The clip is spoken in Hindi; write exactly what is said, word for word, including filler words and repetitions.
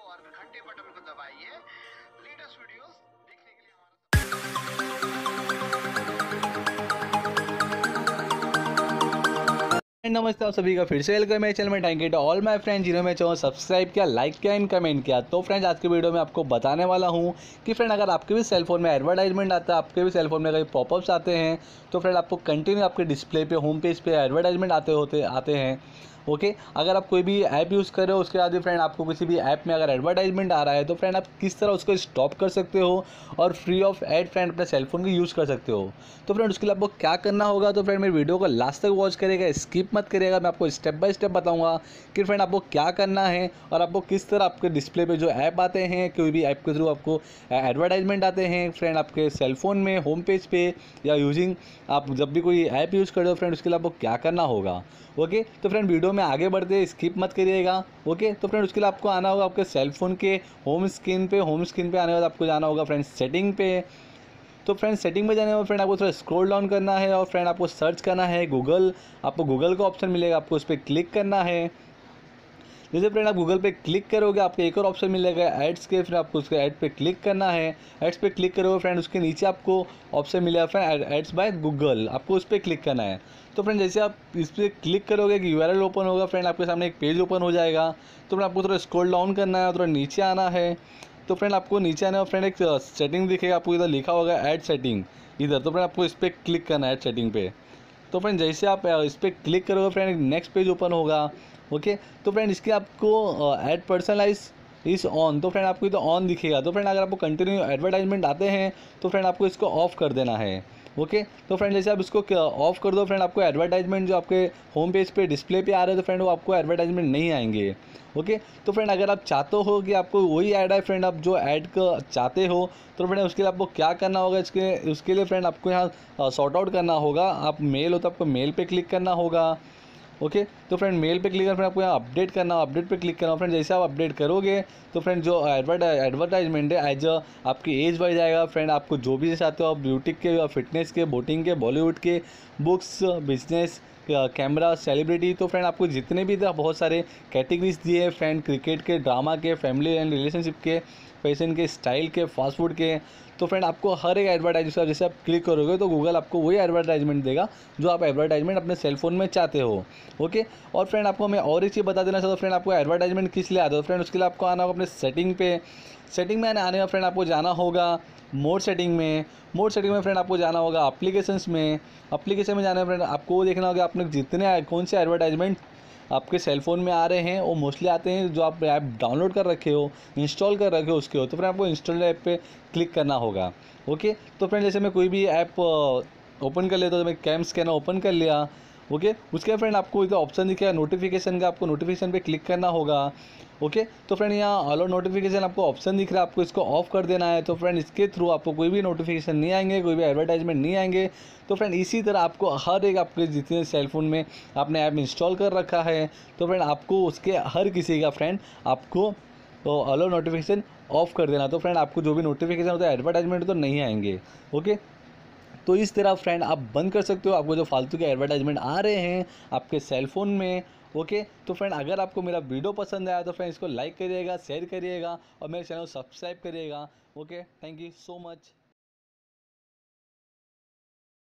और घंटे बटन को दबाइए लेटेस्ट वीडियोस देखने के लिए। नमस्ते आप सभी का फिर से वेलकम मेरे चैनल में। Thank you to all my friends जिन्होंने मेरे चैनल सब्सक्राइब किया, लाइक किया एंड कमेंट किया। तो फ्रेंड्स आज के वीडियो में आपको बताने वाला हूं कि फ्रेंड अगर आपके भी सेल फोन में एडवर्टाइजमेंट आता है, आपके भी सेल फोन में कई पॉपअप्स आते हैं, तो फ्रेंड आपको कंटिन्यू आपके डिस्प्ले पे होम पेज पे एडवर्टाइजमेंट आते होते आते हैं। Okay okay? अगर आप कोई भी ऐप यूज़ कर रहे हो उसके बाद भी फ्रेंड आपको किसी भी ऐप में अगर एडवर्टाइजमेंट आ रहा है तो फ्रेंड आप किस तरह उसको स्टॉप कर सकते हो और फ्री ऑफ एड फ्रेंड अपने सेलफोन की यूज़ कर सकते हो। तो फ्रेंड उसके लिए आपको क्या करना होगा, तो फ्रेंड मेरे वीडियो को लास्ट तक वॉच करेगा, स्किप मत करिएगा। मैं आपको स्टेप बाय स्टेप बताऊंगा कि फ्रेंड आपको क्या करना है और आपको किस तरह आपके डिस्प्ले पे जो ऐप आते हैं, कोई भी ऐप के थ्रू आपको एडवर्टाइजमेंट आते हैं फ्रेंड आपके सेलफोन में होम पेज पे या यूजिंग आप जब भी कोई ऐप यूज़ कर रहे हो फ्रेंड उसके लिए आपको क्या करना होगा। ओके तो फ्रेंड वीडियो में आगे बढ़ते स्किप मत करिएगा। ओके तो फ्रेंड उसके लिए आपको आना होगा आपके सेल फोन के होम स्क्रीन पे होम स्क्रीन पे आने के बाद आपको जाना होगा फ्रेंड सेटिंग पे। तो फ्रेंड सेटिंग में जाने में फ्रेंड आपको थोड़ा स्क्रॉल डाउन करना है और फ्रेंड आपको सर्च करना है गूगल। आपको गूगल का ऑप्शन मिलेगा, आपको उस पर क्लिक करना है। जैसे फ्रेंड आप गूगल पे क्लिक करोगे आपको एक और ऑप्शन मिलेगा एड्स के, फिर आपको उसके ऐड पे क्लिक करना है। एड्स पे क्लिक करोगे फ्रेंड उसके नीचे आपको ऑप्शन मिलेगा फ्रेंड एड्स बाय गूगल, आपको उस पर क्लिक करना है। तो फ्रेंड जैसे आप इस पर क्लिक करोगे कि यू आर एल ओपन होगा फ्रेंड आपके सामने एक पेज ओपन हो जाएगा। तो फ्रेंड आपको थोड़ा स्क्रॉल डाउन करना है, थोड़ा नीचे आना है। तो फ्रेंड आपको नीचे आना है फ्रेंड एक सेटिंग दिखेगा, आपको इधर लिखा होगा ऐड सेटिंग इधर। तो फ्रेंड आपको इस पर क्लिक करना है ऐड सेटिंग पे। तो फ्रेंड जैसे आप इस पर क्लिक करोगे फ्रेंड नेक्स्ट पेज ओपन होगा। ओके तो फ्रेंड इसके आपको ऐड पर्सनलाइज इस ऑन, तो फ्रेंड आपको इधर ऑन दिखेगा। तो फ्रेंड अगर आपको कंटिन्यू एडवर्टाइजमेंट आते हैं तो फ्रेंड आपको इसको ऑफ कर देना है। ओके तो फ्रेंड जैसे आप इसको ऑफ कर दो फ्रेंड आपको एडवर्टाइजमेंट जो आपके होम पेज पे डिस्प्ले पे आ रहे हैं तो फ्रेंड वो आपको एडवर्टाइजमेंट नहीं आएंगे। ओके तो फ्रेंड अगर आप चाहते हो कि आपको वही ऐड है फ्रेंड आप जो ऐड का चाहते हो तो फ्रेंड उसके लिए आपको क्या करना होगा, इसके उसके लिए फ्रेंड आपको यहाँ सॉर्ट आउट करना होगा। आप मेल हो तो आपको मेल पे क्लिक करना होगा। ओके तो फ्रेंड मेल पे क्लिक करना फ्रेंड आपको यहाँ अपडेट करना हो, अपडेट पे क्लिक करना हो। फ्रेंड जैसे आप अपडेट करोगे तो फ्रेंड जो एडवर्टाइजमेंट है एज आपकी एज बढ़ जाएगा फ्रेंड। आपको जो भी चाहते हो आप ब्यूटी के, फिटनेस के, बोटिंग के, बॉलीवुड के, बुक्स, बिजनेस, कैमरा, सेलिब्रिटी, तो फ्रेंड आपको जितने भी बहुत सारे कैटेगरीज दिए हैं फ्रेंड, क्रिकेट के, ड्रामा के, फैमिली एंड रिलेशनशिप के, फैशन के, स्टाइल के, फास्ट फूड के, तो फ्रेंड आपको हर एक एडवर्टाइजमेंट जैसे आप क्लिक करोगे तो गूगल आपको वही एडवर्टाइजमेंट देगा जो आप एडवर्टाइजमेंट अपने सेल फोन में चाहते हो। ओके और फ्रेंड आपको मैं और एक चीज़ बता देना चाहता हूँ फ्रेंड आपको एडवर्टाइजमेंट किस लिए आता है। फ्रेंड उसके लिए आपको आना होगा अपने सेटिंग पे। सेटिंग में आने का फ्रेंड आपको जाना होगा मोड सेटिंग में। मोड सेटिंग में फ्रेंड आपको जाना होगा एप्लीकेशंस में। एप्लीकेशन में जाना है फ्रेंड आपको वो देखना होगा आपने जितने कौन से एडवर्टाइजमेंट आपके सेल फोन में आ रहे हैं वो मोस्टली आते हैं जो आप ऐप डाउनलोड कर रखे हो, इंस्टॉल कर रखे हो उसके हो, तो फिर आपको इंस्टॉल ऐप पे क्लिक करना होगा। ओके तो फ्रेंड जैसे मैं कोई भी ऐप ओपन कर लेता हूँ तो मैं कैम स्कैनर ओपन कर लिया। ओके उसके फ्रेंड आपको इधर ऑप्शन दिखेगा नोटिफिकेशन का, आपको नोटिफिकेशन पे क्लिक करना होगा। ओके तो फ्रेंड यहाँ अलाउ नोटिफिकेशन आपको ऑप्शन दिख रहा है, आपको इसको ऑफ कर देना है। तो फ्रेंड इसके थ्रू आपको कोई भी नोटिफिकेशन नहीं आएंगे, कोई भी एडवर्टाइजमेंट नहीं आएंगे। तो फ्रेंड इसी तरह आपको हर एक आपके जितने सेल फोन में आपने ऐप इंस्टॉल कर रखा है तो फ्रेंड आपको उसके हर किसी का फ्रेंड आपको तो अलाउ नोटिफिकेशन ऑफ कर देना। तो फ्रेंड आपको जो भी नोटिफिकेशन होता है एडवर्टाइजमेंट तो नहीं आएंगे। ओके तो इस तरह फ्रेंड आप बंद कर सकते हो आपको जो फालतू के एडवर्टाइजमेंट आ रहे हैं आपके सेल फोन में। ओके तो फ्रेंड अगर आपको मेरा वीडियो पसंद आया तो फ्रेंड इसको लाइक करिएगा, शेयर करिएगा और मेरे चैनल को सब्सक्राइब करिएगा। Okay thank you so much.